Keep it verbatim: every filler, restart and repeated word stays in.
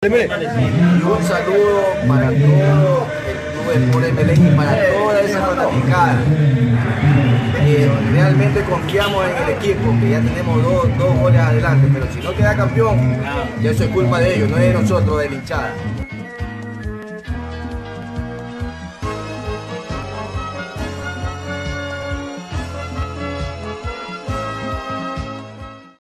Y un saludo para todo el club de Sport Emelec y para toda esa fanaticada. Eh, realmente confiamos en el equipo, que ya tenemos dos, dos goles adelante, pero si no queda campeón, ya eso es culpa de ellos, no es de nosotros, de la hinchada.